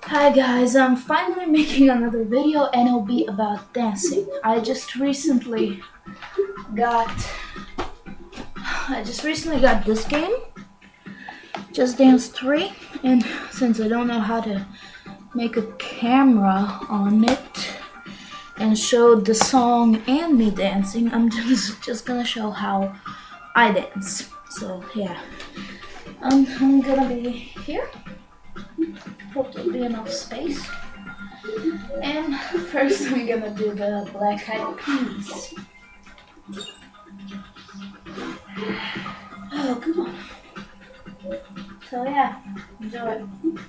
Hi guys, I'm finally making another video and it'll be about dancing. I just recently got this game, Just Dance 3, and since I don't know how to make a camera on it and show the song and me dancing, I'm just gonna show how I dance. So yeah, I'm gonna be here. Hope there'll be enough space. And first I'm gonna do the Black Eyed Peas. Oh, come on. So yeah, enjoy.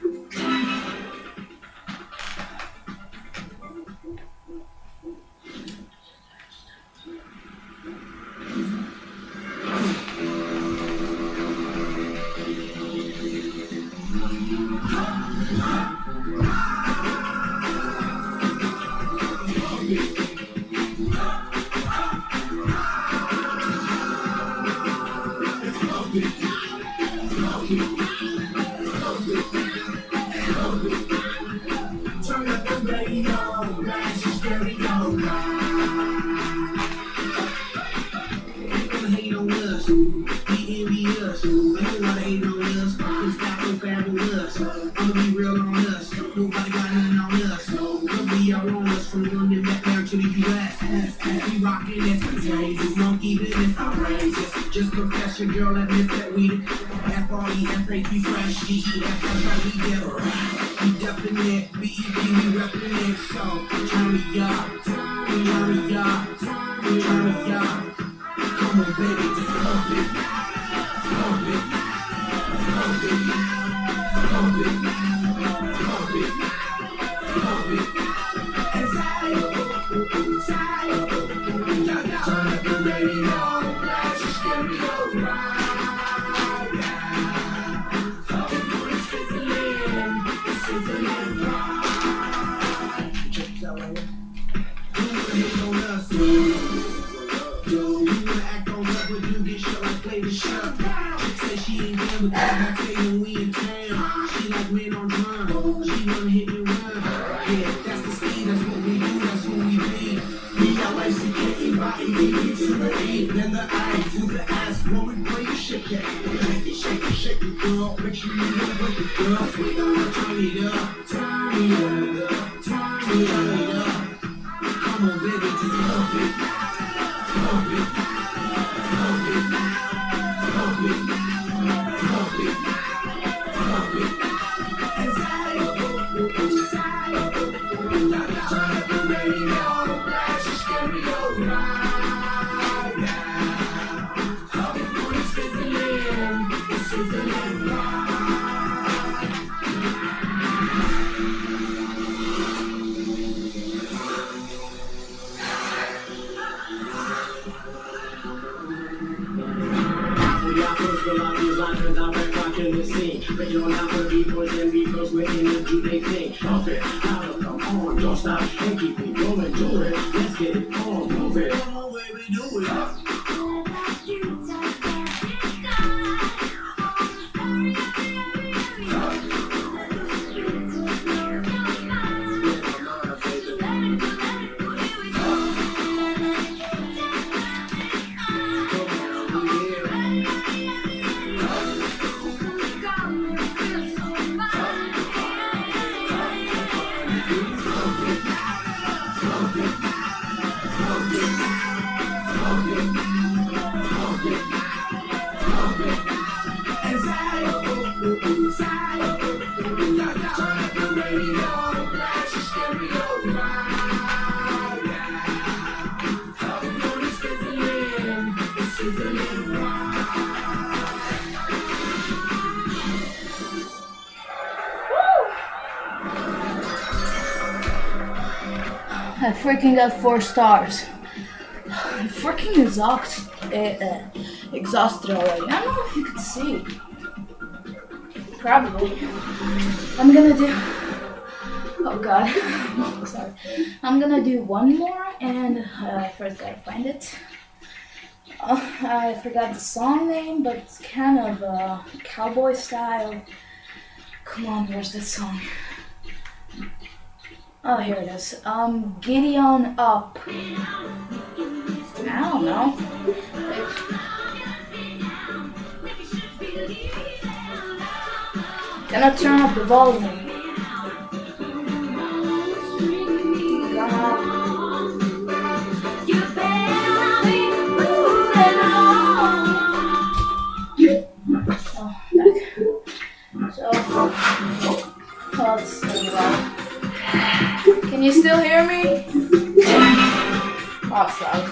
Turn up the radio, blast your stereo. People hate on us, be envious. I don't wanna hate on us, it's not so fabulous. I'ma be real on us, nobody got nothing on us. Cause we all on us, from London back down to the US. We rockin' this contagious, monkey business outrageous. Just confess your girl admits that we the F-R-E-S-H-B fresh, G-E-F, that's how we get around. We definite, B-E-B, we reppin' it, so turn me up, turn me up, turn me up. Come on, baby, just pump it, pump it, pump it, pump it, pump it, pump it. Turn up the radio, blast your stereo right now. It's sizzling, it's sizzling right. Just tell her, you wanna hate on us, you wanna act on love, but you get shut like Flavor Shut. Chick say she ain't down, but I tell you we in town. She like men on drum, she wanna hit and run. Yeah, that's the speed, that's what we do, that's who we be. B-L-I-C-K-E-Y-E-D to the E, then the I to the S. When we play the shake it, shake it, girl. Make sure you know what the girls. We gonna turn it up, turn it up, turn it up. Come on, baby, just pump it, pump it, pump it, pump it, pump it, pump it. Turn up the radio, blast your stereo right now. It's sizzling, it's sizzling right. We are first for all these lines, I'm back rocking the scene. But you're not for B-boys and B-girls, we're in the do they thing. Pump it, now come on, don't stop and keep it going, do it. Let's get it on, move it. Come on, baby, do it. I freaking got 4 stars. I'm freaking exhausted already. I don't know if you can see. Probably. I'm gonna do. Oh god. Sorry. I'm gonna do one more, and first gotta find it. I forgot the song name, but it's kind of cowboy style. Come on, where's that song? Oh, here it is. Gideon up. I don't know. Gonna turn up the volume. Can you still hear me? Oh, it's loud.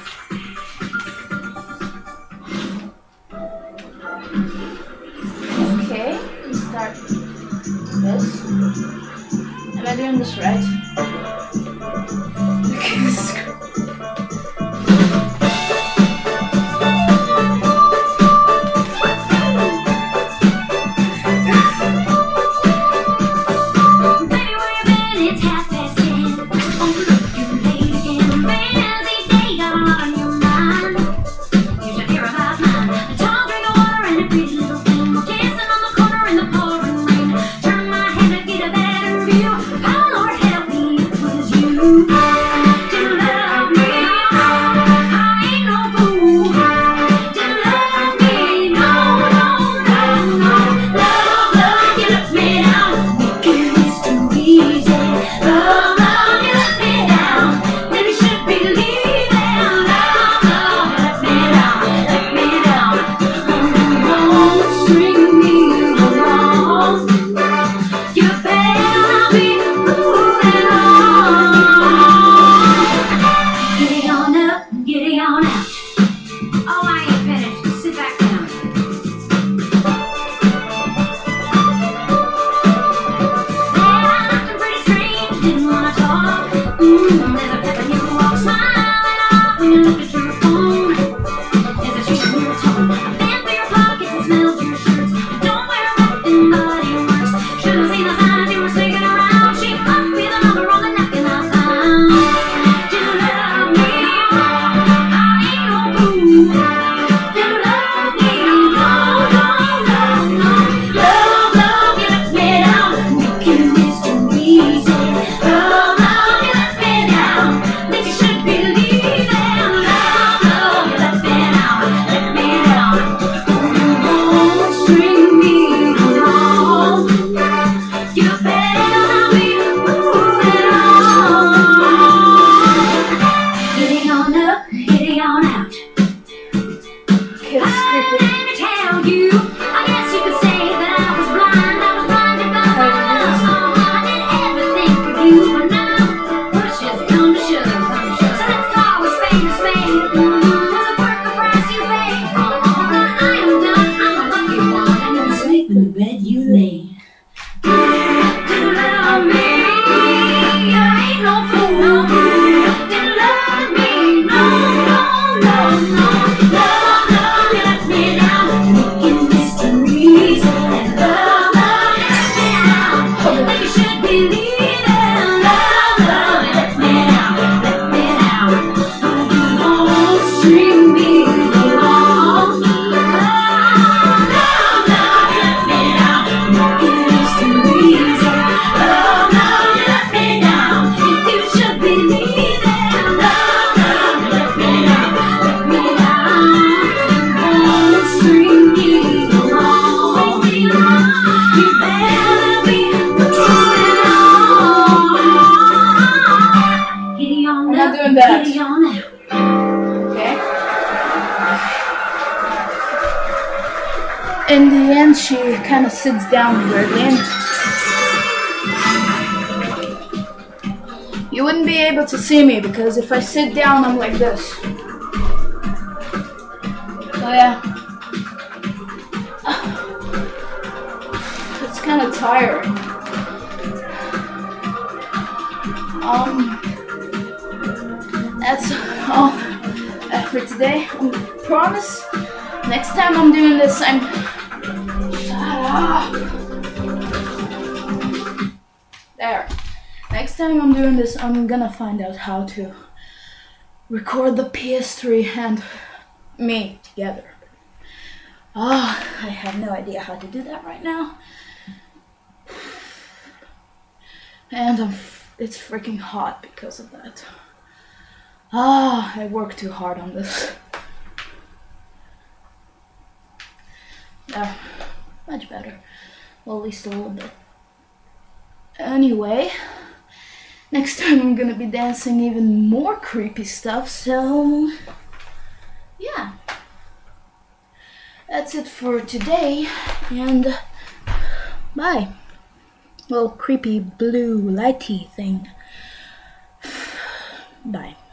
Okay, let's start this. Am I doing this right? In the end, she kind of sits down weirdly. You wouldn't be able to see me because if I sit down, I'm like this. So yeah, it's kind of tiring. That's all for today. I promise. Next time I'm doing this, Shut up! There. Next time I'm doing this, I'm gonna find out how to record the PS3 and me together. I have no idea how to do that right now. And it's freaking hot because of that. I worked too hard on this. Yeah, much better. Well, at least a little bit. Anyway, next time I'm gonna be dancing even more creepy stuff, so yeah. That's it for today, and bye. Well, creepy blue lighty thing. Bye.